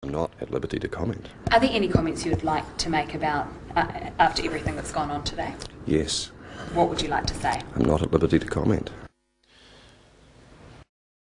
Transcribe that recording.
I'm not at liberty to comment. Are there any comments you would like to make about, after everything that's gone on today? Yes, What would you like to say? I'm not at liberty to comment.